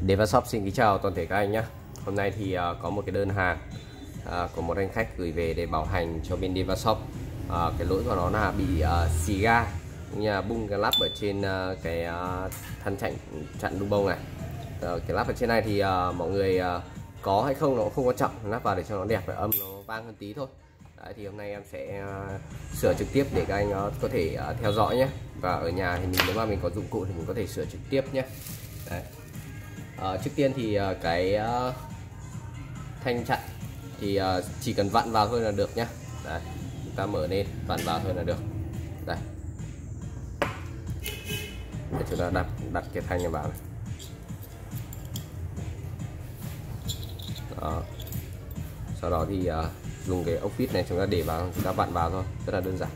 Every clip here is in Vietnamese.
Devashop xin kính chào toàn thể các anh nhé. Hôm nay thì có một cái đơn hàng của một anh khách gửi về để bảo hành cho bên Devashop. Cái lỗi của nó là bị xì ga, cũng như là bung cái lắp ở trên cái thân chặn đu bông này. Cái lắp ở trên này thì mọi người có hay không nó cũng không quan trọng, lắp vào để cho nó đẹp và âm nó vang hơn tí thôi. Đấy, thì hôm nay em sẽ sửa trực tiếp để các anh có thể theo dõi nhé. Và ở nhà thì nếu mà mình có dụng cụ thì mình có thể sửa trực tiếp nhé. Đấy. Trước tiên thì cái thanh chặn thì chỉ cần vặn vào thôi là được nhé. Đấy, chúng ta mở lên vặn vào thôi là được. Đây, để chúng ta đặt cái thanh này vào này. Đó. Sau đó thì dùng cái ốc vít này chúng ta để vào, chúng ta vặn vào thôi, rất là đơn giản.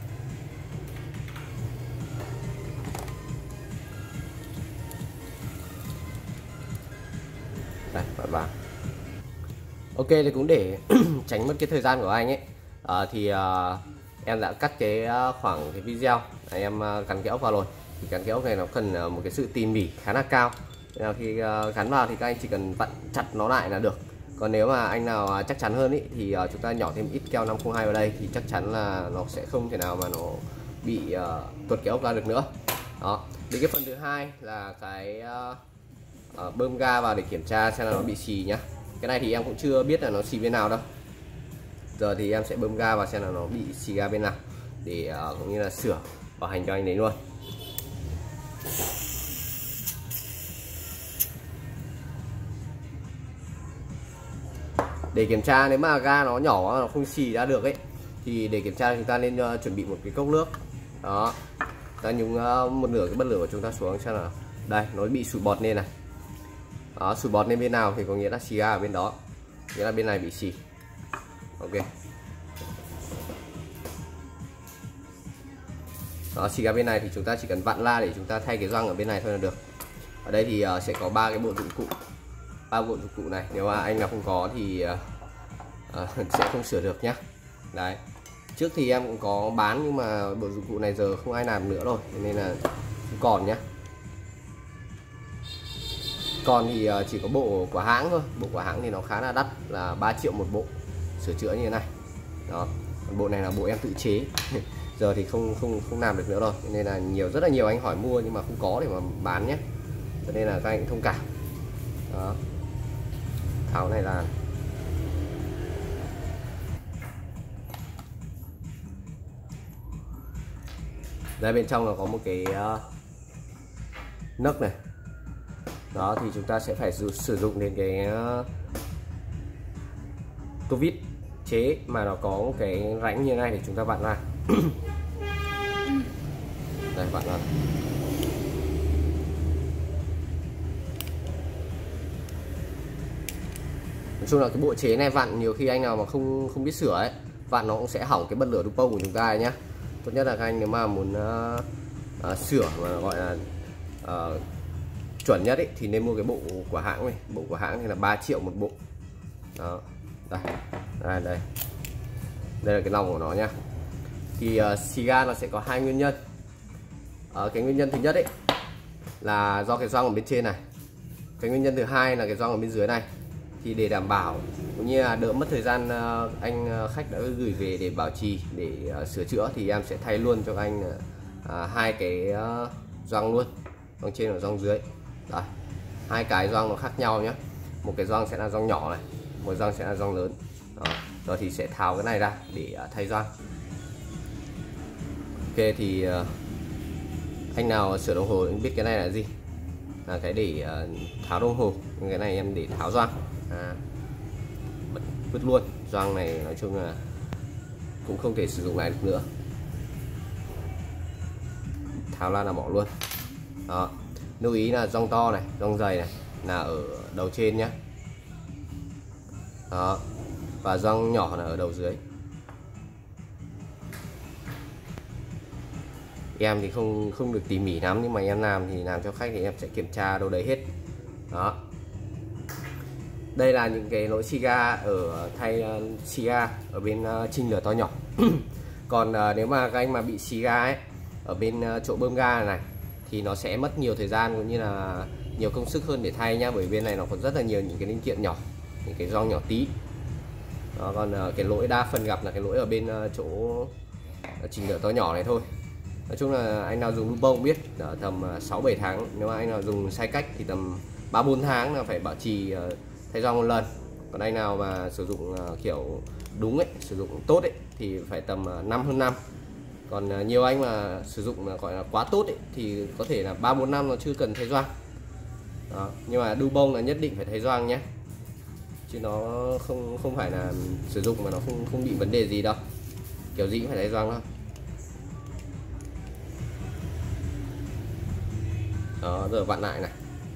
Đây, vặn vào. Ok, thì cũng để tránh mất cái thời gian của anh ấy thì em đã cắt cái khoảng cái video này, em gắn cái ốc vào rồi. Thì gắn cái ốc này nó cần một cái sự tỉ mỉ khá là cao. Nên là khi gắn vào thì các anh chỉ cần vặn chặt nó lại là được. Còn nếu mà anh nào chắc chắn hơn ý, thì chúng ta nhỏ thêm ít keo 502 vào đây thì chắc chắn là nó sẽ không thể nào mà nó bị tuột cái ốc ra được nữa. Đó. Đến cái phần thứ hai là cái bơm ga vào để kiểm tra xem là nó bị xì nhá. Cái này thì em cũng chưa biết là nó xì bên nào đâu. Giờ thì em sẽ bơm ga vào xem là nó bị xì ga bên nào để cũng như là sửa bảo hành cho anh đấy luôn. Để kiểm tra nếu mà ga nó nhỏ nó không xì ra được ấy thì để kiểm tra chúng ta nên chuẩn bị một cái cốc nước. Đó, ta nhúng một nửa cái bật lửa của chúng ta xuống xem là đây nó bị sủi bọt lên này. Đó, sủi bọt lên bên nào thì có nghĩa là xì ga ở bên đó, nghĩa là bên này bị xì. Ok. Đó, xì ga bên này thì chúng ta chỉ cần vặn la để chúng ta thay cái gioăng ở bên này thôi là được. Ở đây thì sẽ có 3 cái bộ dụng cụ, 3 bộ dụng cụ này. Nếu mà anh nào không có thì sẽ không sửa được nhá. Đấy. Trước thì em cũng có bán nhưng mà bộ dụng cụ này giờ không ai làm nữa rồi nên là không còn nhá. Còn thì chỉ có bộ của hãng thôi. Bộ của hãng thì nó khá là đắt, là 3 triệu một bộ sửa chữa như thế này. Đó. Còn bộ này là bộ em tự chế. Giờ thì không làm được nữa rồi nên là rất là nhiều anh hỏi mua nhưng mà không có để mà bán nhé. Cho nên là các anh cũng thông cảm. Đó. Tháo này là đây, bên trong là có một cái nấc này. Đó, thì chúng ta sẽ phải sử dụng đến cái tô vít chế mà nó có một cái rãnh như thế này để chúng ta vặn ra. Đây, vặn ra. Nói chung là cái bộ chế này vặn nhiều khi anh nào mà không biết sửa ấy, vặn nó cũng sẽ hỏng cái bật lửa đu bông của chúng ta nhé. Tốt nhất là các anh nếu mà muốn sửa mà gọi là chuẩn nhất ấy, thì nên mua cái bộ của hãng này. Bộ của hãng thì là 3 triệu một bộ. Đó. Đây là cái lòng của nó nhá. Thì xì ga nó sẽ có hai nguyên nhân. Cái nguyên nhân thứ nhất ấy là do cái gioăng ở bên trên này. Cái nguyên nhân thứ hai là cái gioăng ở bên dưới này. Thì để đảm bảo cũng như là đỡ mất thời gian anh khách đã gửi về để bảo trì, để sửa chữa thì em sẽ thay luôn cho anh hai cái gioăng luôn, gioăng trên và gioăng dưới. Đây, hai cái gioăng nó khác nhau nhé. Một cái gioăng sẽ là gioăng nhỏ này, một gioăng sẽ là gioăng lớn. Đó. Rồi thì sẽ tháo cái này ra để thay gioăng. Ok, thì anh nào sửa đồng hồ anh biết cái này là gì, là cái để tháo đồng hồ. Cái này em để tháo gioăng, vứt luôn. Gioăng này nói chung là cũng không thể sử dụng lại được nữa, tháo ra là bỏ luôn. Đó. Lưu ý là gioăng to này, gioăng dày này là ở đầu trên nhé. Đó. Và gioăng nhỏ là ở đầu dưới. Em thì không được tỉ mỉ lắm nhưng mà em làm thì làm cho khách thì em sẽ kiểm tra đâu đấy hết. Đó. Đây là những cái lỗi xì ga ở thay xì ga ở bên chinh lửa to nhỏ. Còn nếu mà các anh mà bị xì ga ấy ở bên chỗ bơm ga này thì nó sẽ mất nhiều thời gian cũng như là nhiều công sức hơn để thay nhá, bởi bên này nó có rất là nhiều những cái linh kiện nhỏ, những cái gioăng nhỏ tí. Đó, còn cái lỗi đa phần gặp là cái lỗi ở bên chỗ chỉnh lửa to nhỏ này thôi. Nói chung là anh nào dùng Dupont biết tầm 6-7 tháng, nếu mà anh nào dùng sai cách thì tầm 3-4 tháng là phải bảo trì thay gioăng một lần. Còn anh nào mà sử dụng kiểu đúng ấy, sử dụng tốt ấy thì phải tầm 5 hơn năm. Còn nhiều anh mà sử dụng là gọi là quá tốt ấy, thì có thể là 3-4 năm nó chưa cần thay gioăng. Đó, nhưng mà Dupont là nhất định phải thay gioăng nhé, chứ nó không phải là sử dụng mà nó không bị vấn đề gì đâu, kiểu gì cũng phải thay gioăng thôi. Đó, giờ vặn lại này.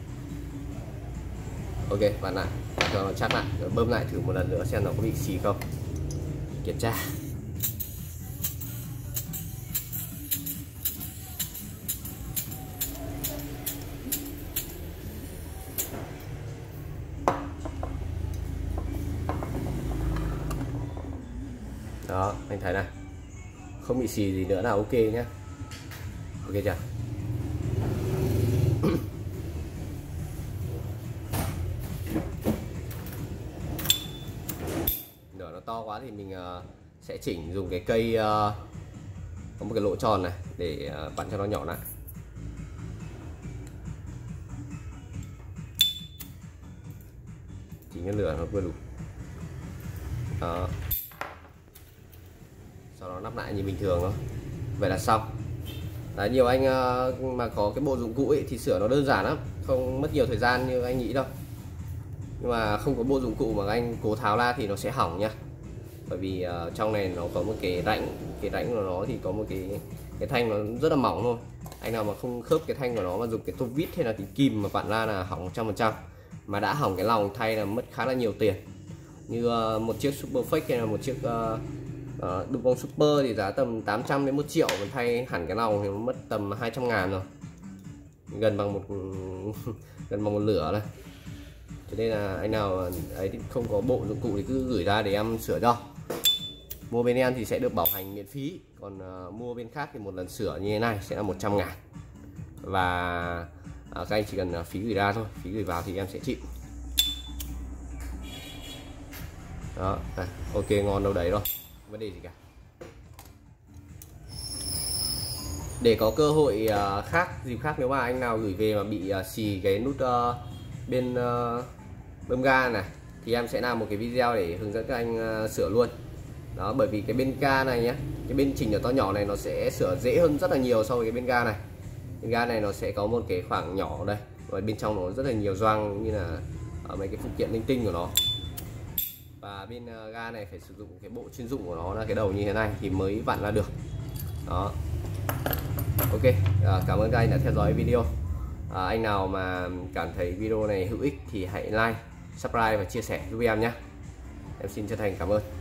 Ok, vặn lại cho nó chắc lại, rồi bơm lại thử một lần nữa xem nó có bị xì không, kiểm tra. Đó, anh thấy này, không bị xì gì nữa là ok nhé. Ok chưa? Lửa nó to quá thì mình sẽ chỉnh dùng cái cây có một cái lỗ tròn này để vặn cho nó nhỏ lại. Chỉnh cái lửa nó vừa đủ. Đó, sau đó lắp lại như bình thường thôi, vậy là xong. Đấy, nhiều anh mà có cái bộ dụng cụ ấy thì sửa nó đơn giản lắm, không mất nhiều thời gian như anh nghĩ đâu. Nhưng mà không có bộ dụng cụ mà anh cố tháo ra thì nó sẽ hỏng nhá, bởi vì trong này nó có một cái rãnh của nó thì có một cái thanh nó rất là mỏng thôi. Anh nào mà không khớp cái thanh của nó mà dùng cái tô vít hay là cái kìm mà vặn ra là hỏng 100%. Mà đã hỏng cái lòng thay là mất khá là nhiều tiền, như một chiếc Superflex hay là một chiếc Dupont Super thì giá tầm 800 đến 1 triệu, còn thay hẳn cái lòng thì nó mất tầm 200 ngàn rồi, gần bằng một lửa này. Cho nên là anh nào ấy thì không có bộ dụng cụ thì cứ gửi ra để em sửa cho. Mua bên em thì sẽ được bảo hành miễn phí, còn mua bên khác thì một lần sửa như thế này sẽ là 100 ngàn. Và các anh chỉ cần phí gửi ra thôi, phí gửi vào thì em sẽ chịu. Đó, này, ok, ngon đâu đấy rồi, không vấn đề gì cả. Để có cơ hội dịp khác nếu mà anh nào gửi về mà bị xì cái nút bên bơm ga này thì em sẽ làm một cái video để hướng dẫn các anh sửa luôn. Đó, bởi vì cái bên ga này nhé, cái bên chỉnh lửa to nhỏ này nó sẽ sửa dễ hơn rất là nhiều so với cái bên ga này. Bên ga này nó sẽ có một cái khoảng nhỏ đây, và bên trong nó rất là nhiều gioăng như là mấy cái phụ kiện linh tinh của nó. Và bên ga này phải sử dụng cái bộ chuyên dụng của nó là cái đầu như thế này thì mới vặn ra được. Đó, ok, cảm ơn các anh đã theo dõi video. Anh nào mà cảm thấy video này hữu ích thì hãy like, subscribe và chia sẻ giúp em nhé. Em xin chân thành cảm ơn.